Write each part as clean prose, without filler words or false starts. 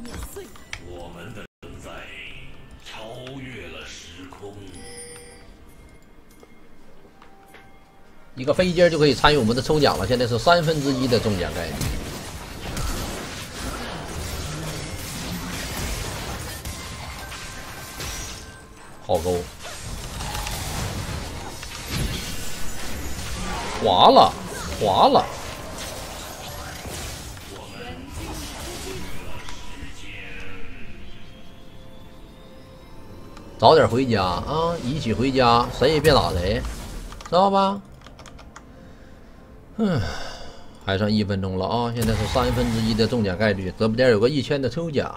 我们的存在超越了时空。 一个飞机就可以参与我们的抽奖了，现在是1/3的中奖概率。好勾，滑了，滑了。早点回家啊！一起回家，谁也别打谁，知道吧？还剩1分钟了啊！现在是1/3的中奖概率，这不点有个1000的抽奖。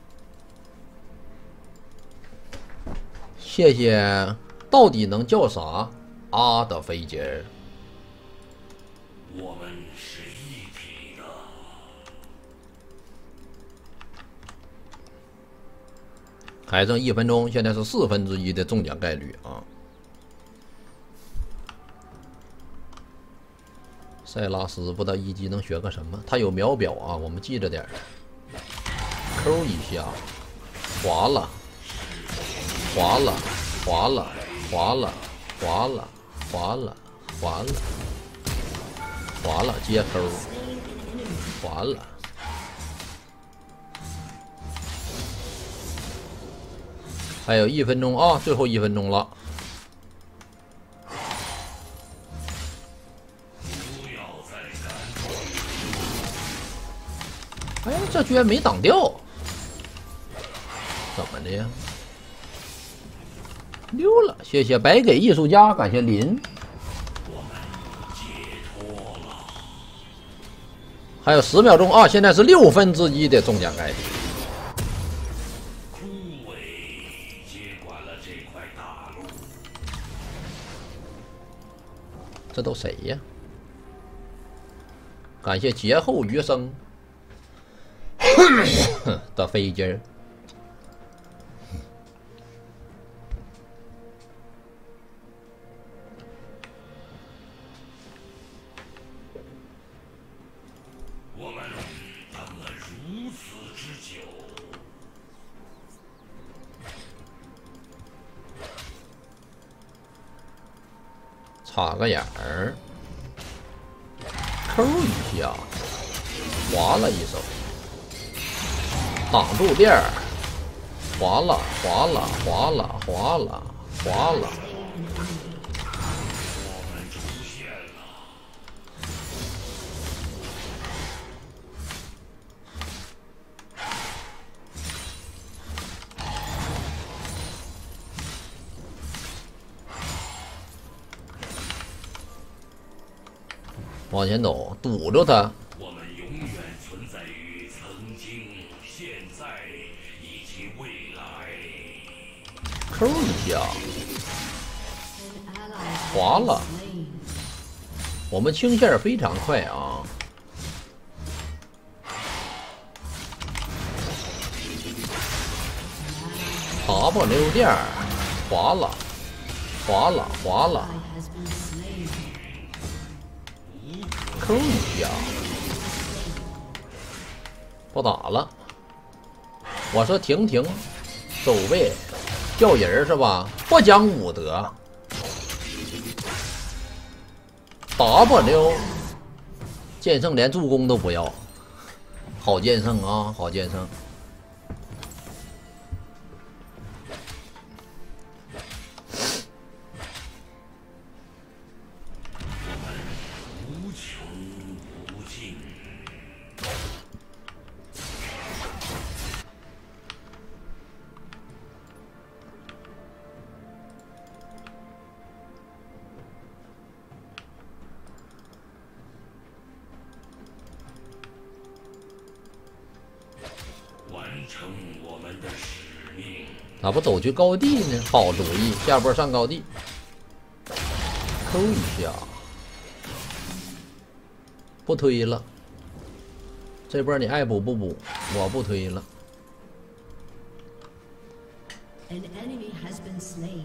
谢谢，到底能叫啥？啊的飞机儿。 我们是一体的。 还剩1分钟，现在是1/4的中奖概率啊！塞拉斯不知道1级能选个什么？他有秒表啊，我们记着点儿。抠一下，滑了，滑了，滑了，滑了，滑了，滑了，滑了，滑了，接抠，滑了。还有1分钟啊，最后1分钟了。哎，这居然没挡掉，怎么的呀？溜了，谢谢白给艺术家，感谢林。还有10秒钟啊，现在是1/6的中奖概率。这都谁呀？感谢劫后余生的飞机儿。 我们等了如此之久。 插个眼儿，抠一下，划了一手，挡住链儿，划了，划了，划了，划了，划了。往前走，堵住他。 我们永远存在于曾经、现在以及未来。 抠一下，滑了。我们清线非常快啊！W链滑了，滑了，滑了。抠一下，不打了。我说停，守卫叫人是吧？不讲武德。W 剑圣连助攻都不要，好剑圣啊，好剑圣。咋不走去高地呢？好主意，下波上高地，抠一下，不推了。这波你爱补不补？我不推了。 An enemy has been slain.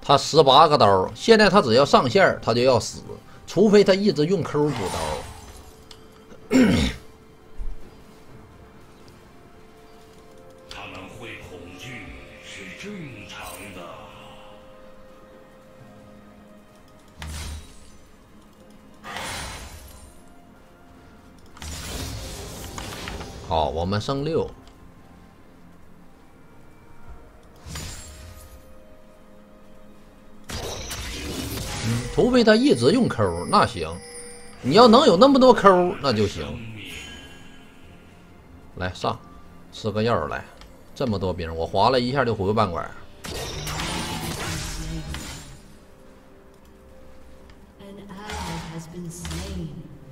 他18个刀，现在他只要上线他就要死，除非他一直用 Q 补刀。 他们会恐惧是正常的。 好，我们剩6。除非他一直用 Q， 那行。你要能有那么多 Q， 那就行。来上，吃个药来。这么多兵，我划了一下就回半管。 An ally has been slain.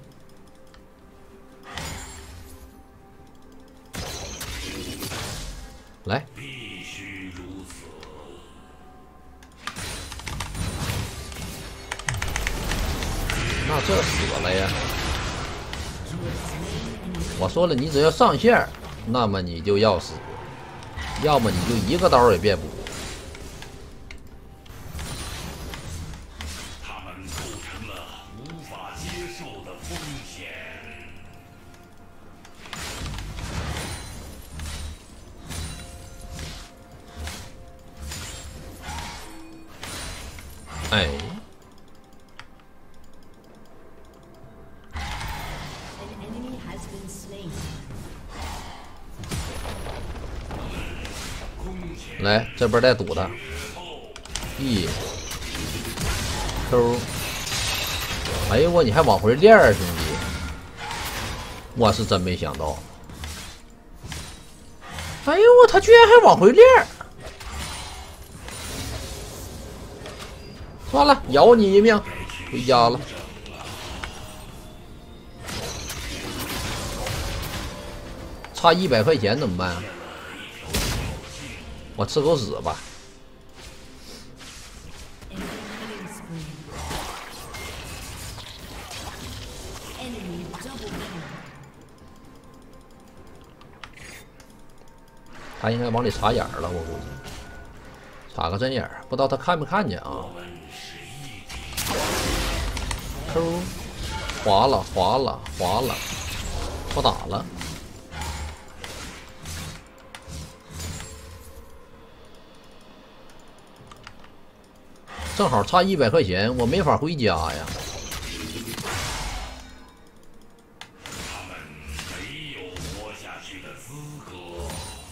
来， 必须如此。 那这死了呀！我说了，你只要上线，那么你就要死，要么你就一个刀也别补。 他们构成了无法接受的风险。 哎， An enemy has been slain. 来这边再堵他。E Q， 哎呦我，你还往回练儿，兄弟！我是真没想到。哎呦我，他居然还往回练儿！算了，饶你一命，回家了。差100块钱怎么办？我吃狗屎吧！ Killing spree. Enemy double kill. 他应该往里插眼儿了，我估计插个针眼儿，不知道他看没看见啊？Q 滑了，滑了，滑了，不打了。正好差100块钱，我没法回家呀。 他们没有活下去的资格。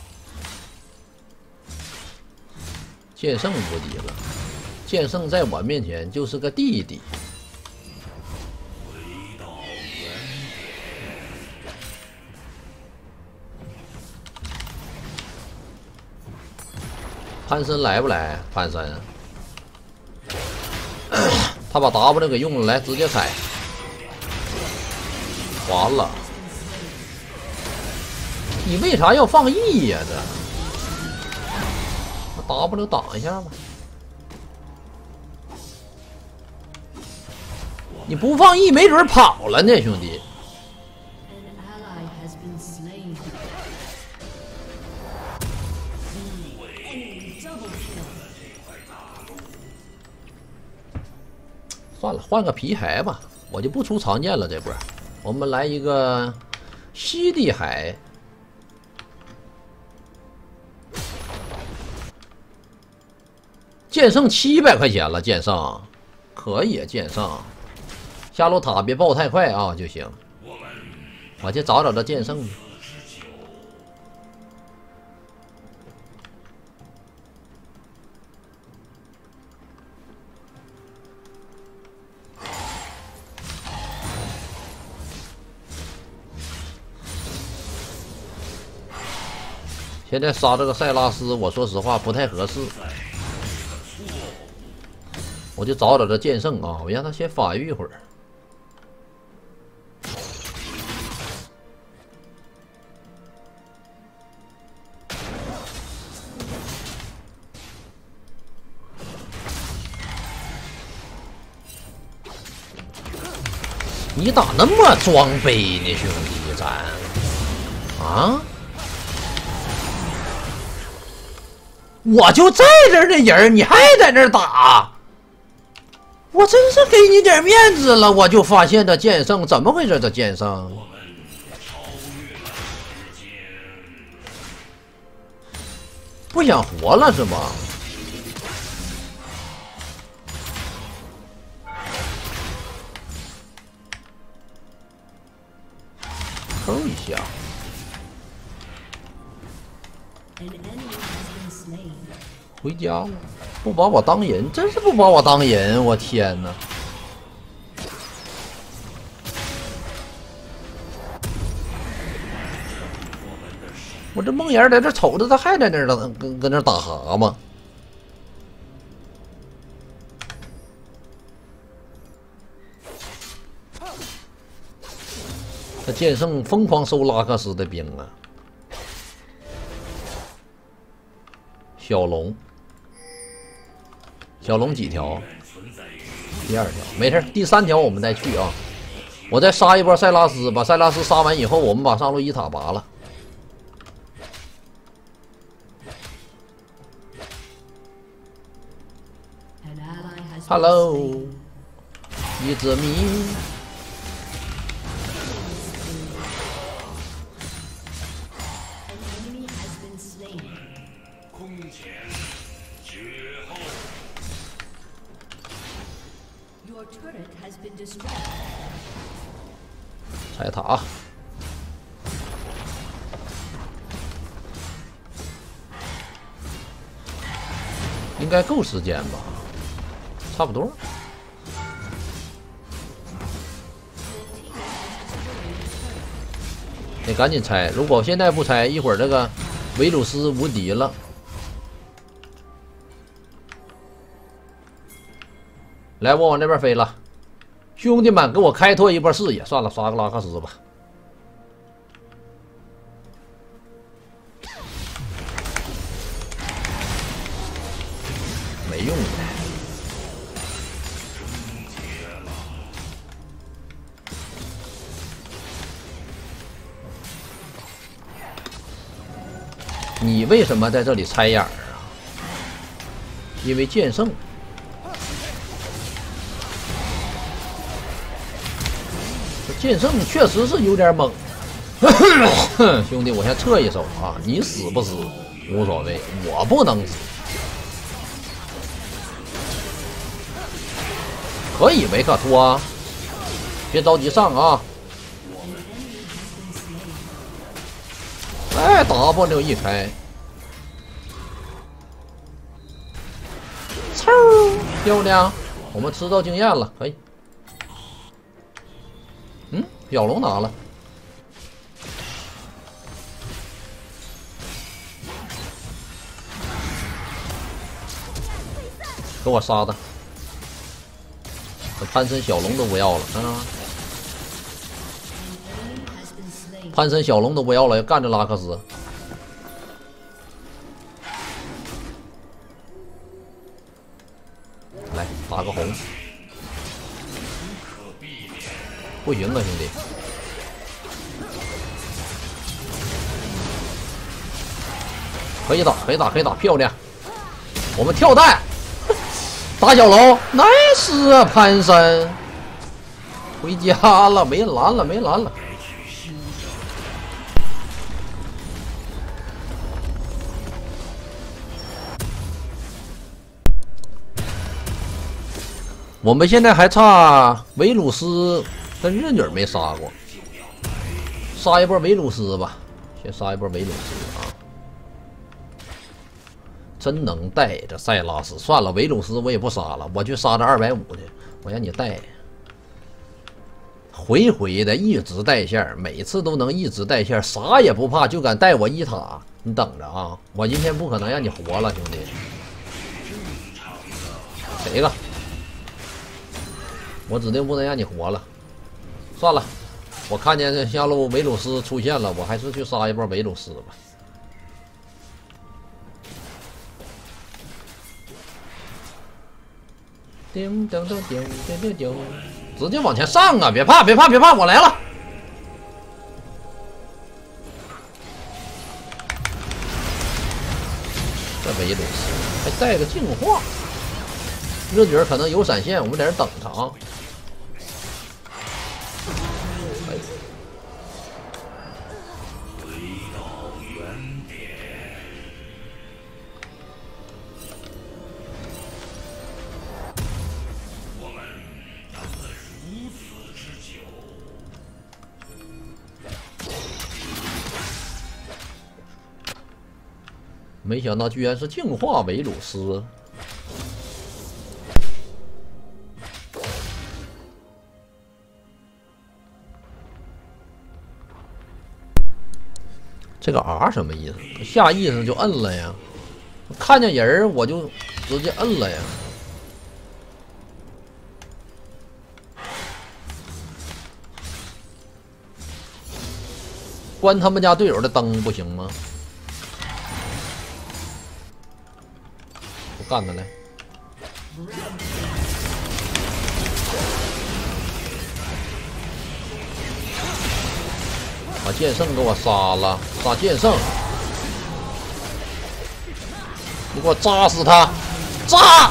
剑圣无敌了，剑圣在我面前就是个弟弟。 回到原点。 潘森来不来？潘森，他把 W 给用了，来直接踩，完了。你为啥要放 E 呀？这 W 挡一下吧。你不放 E， 没准跑了呢，兄弟。 An ally has been slain. Enemy double kill. 算了，换个皮海吧，我就不出长剑了。这波，我们来一个西地海。剑圣700块钱了，剑圣可以，剑圣下路塔别爆太快啊就行。我去找找这剑圣。现在杀这个塞拉斯，我说实话不太合适。我就找找这剑圣啊，我让他先发育一会儿。你咋那么装备呢，兄弟咱？啊？ 我就在这儿的人，你还在这儿打，我真是给你点面子了。我就发现这剑圣怎么回事？这剑圣，不想活了是吗？抠一下。 An enemy has been slain. 回家了，不把我当人，真是不把我当人！我天哪！我这梦魇在这瞅着，他还在那儿跟那打蛤蟆。他剑圣疯狂收拉克斯的兵啊！ 小龙，小龙几条？第2条，没事，第3条我们再去啊。我再杀一波塞拉斯，把塞拉斯杀完以后，我们把上路一塔拔了。 An ally has been Hello， slain. 一只米。 An enemy has been slain. 空前绝后， Your turret has been destroyed. 拆塔。应该够时间吧？差不多。得赶紧拆，如果现在不拆，一会儿这个维鲁斯无敌了。来，我往这边飞了，兄弟们，给我开拓一波视野。算了，杀个拉克斯吧。没用的。你为什么在这里猜眼儿啊？因为剑圣。剑圣确实是有点猛。兄弟，我先撤一手啊！你死不死无所谓，我不能死。可以维克托，别着急上啊！ 哎，W 一开，嗖，漂亮！我们吃到经验了，可以。嗯，小龙拿了，给我杀的！这潘森小龙都不要了，看到吗？ 潘森小龙都不要了，要干着拉克斯。来打个红，不行啊，兄弟！可以打，可以打，可以打，漂亮！我们跳弹，打小龙 ，nice 啊，潘森！回家了，没蓝了，没蓝了。 我们现在还差维鲁斯跟日女没杀过，杀一波维鲁斯吧，先杀一波维鲁斯啊！真能带这塞拉斯，算了，维鲁斯我也不杀了，我去杀这250去，我让你带，回回的一直带线，每次都能一直带线，啥也不怕，就敢带我一塔，你等着啊！我今天不可能让你活了，兄弟，给一个。 我指定不能让你活了，算了，我看见这下路维鲁斯出现了，我还是去杀一波维鲁斯吧。叮叮叮叮叮叮叮，直接往前上啊！别怕，别怕，别怕，我来了。这维鲁斯，还带个净化。热女儿可能有闪现，我们在这等他啊。哎， 回到原点。我们等了如此之久。 没想到居然是净化维鲁斯。这个 R 什么意思？下意识就摁了呀，看见人我就直接摁了呀。关他们家队友的灯不行吗？不干他来！把剑圣给我杀了，杀剑圣！你给我扎死他！扎！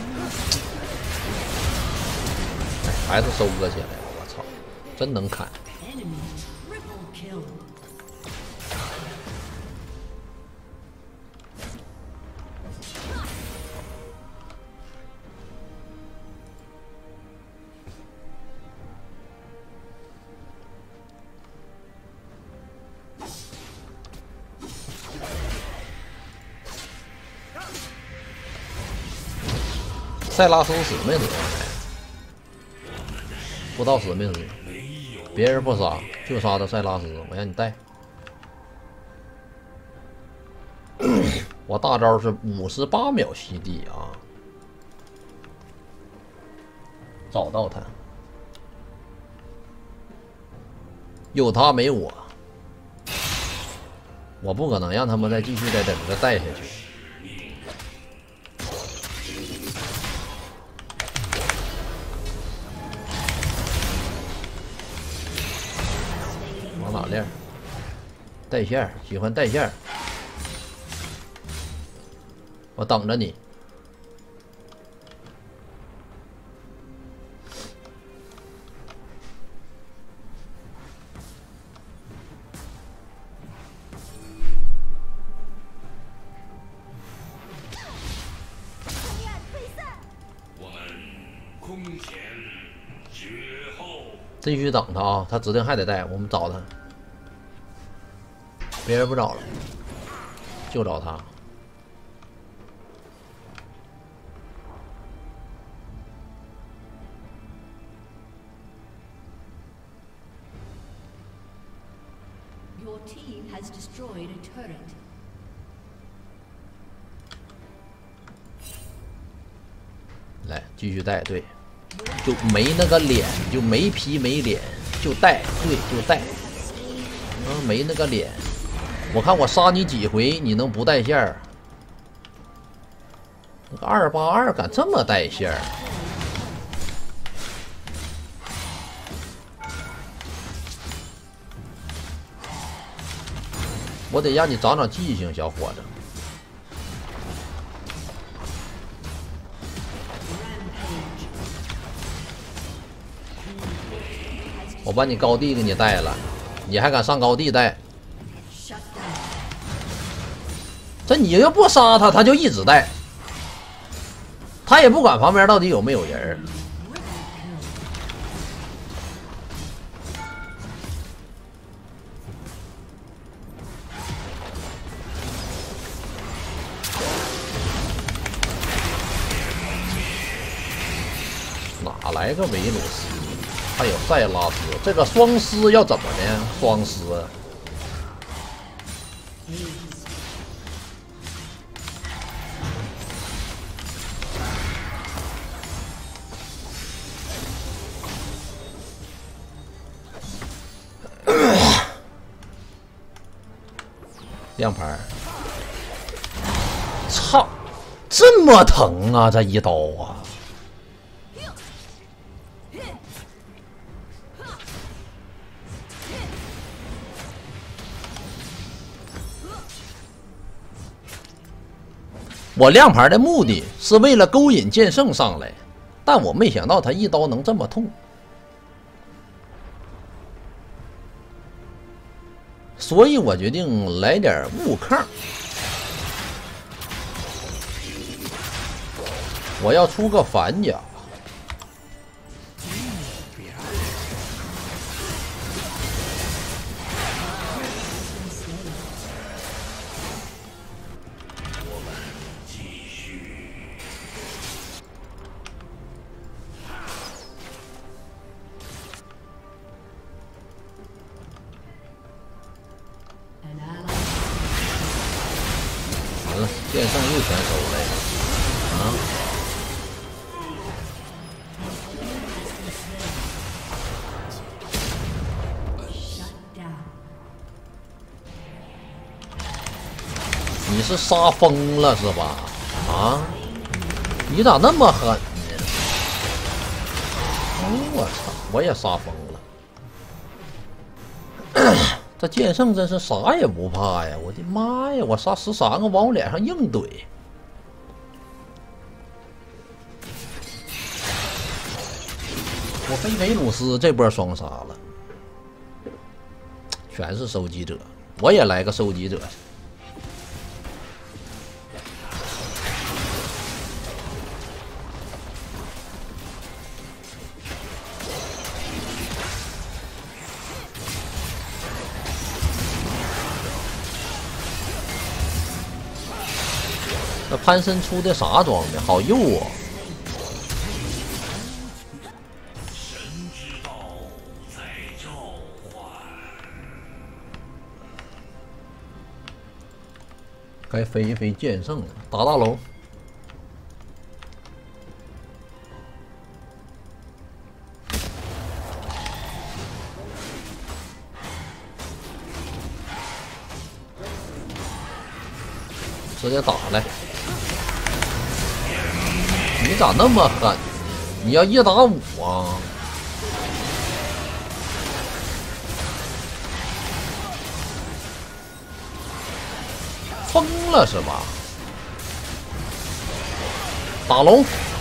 哎，还是收割起来了，我操，真能砍！ Enemy triple kill. 塞拉斯死没死？不知道死没死。别人不杀，就杀的塞拉斯。我让你带。我大招是58秒吸地啊！找到他，有他没我，我不可能让他们再继续在这里带下去。 往哪练？带线，喜欢带线。我等着你。 我们空前绝后。 继续等他啊，他指定还得带，我们找他。别人不找了，就找他。 Your team has destroyed a turret. 来，继续带，对，就没那个脸，就没皮没脸，就带，对，就带。没那个脸。我看我杀你几回，你能不带线儿？那个282敢这么带线儿？我得让你长长记性，小伙子。我把你高地给你带了，你还敢上高地带？这你要不杀他，他就一直带，他也不管旁边到底有没有人。哪来个维鲁斯？还有塞拉斯，这个双狮要怎么呢？双狮。 亮牌，操，这么疼啊！这一刀啊！ 我亮牌的目的是为了勾引剑圣上来，但我没想到他一刀能这么痛，所以我决定来点悟抗。我要出个反甲。完了，剑圣又全收来了啊！你是杀疯了是吧？啊！你咋那么狠呢？哦，我操！我也杀疯了。这剑圣真是啥也不怕呀！我的妈呀！我杀13个往我脸上硬怼。我非维努斯这波双杀了，全是收集者，我也来个收集者。那潘森出的啥装备？好幼哦！ 神之道在召唤。 该飞一飞剑圣了，打大楼。直接打来！你咋那么狠？你要1打5啊！疯了是吧？打龙！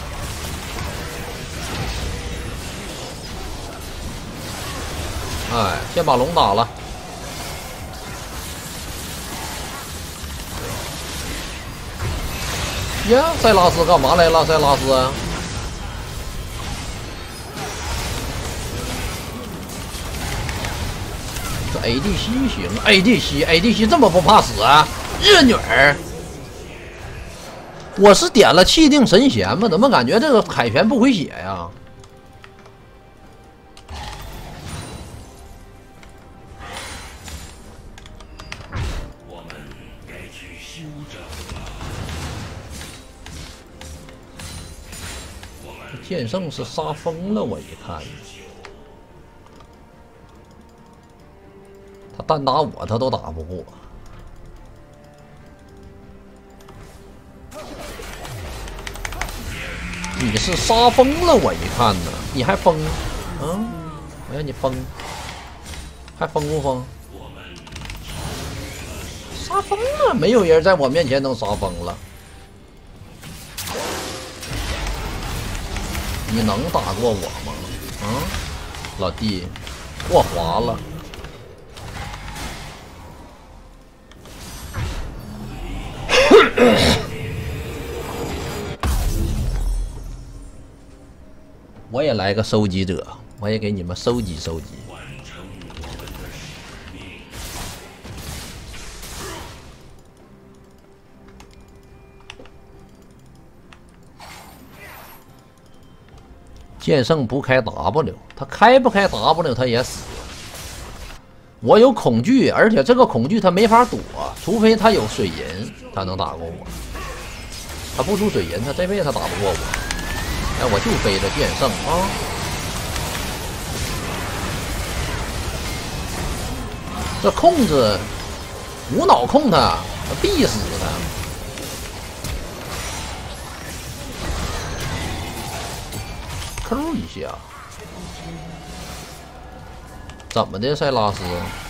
哎，先把龙打了。呀，塞拉斯干嘛来了？塞拉斯啊！这 ADC 行 ，ADC 这么不怕死啊？日女儿！我是点了气定神闲吗？怎么感觉这个凯旋不回血呀？ 我们该去休整了。 剑圣是杀疯了，我一看，他单打我他都打不过。你是杀疯了，我一看呢，你还疯？嗯，我让你疯，还疯不疯？杀疯了，没有人在我面前能杀疯了。你能打过我吗？啊，老弟，过滑了。我也来个收集者，我也给你们收集收集。 完成我们的使命。 剑圣不开 W， 他开不开 W 他也死。我有恐惧，而且这个恐惧他没法躲，除非他有水银，他能打过我。他不出水银，他这辈子他打不过我。哎，我就背着剑圣啊！这控制无脑控他，必死他。抠一下，怎么的，塞拉斯？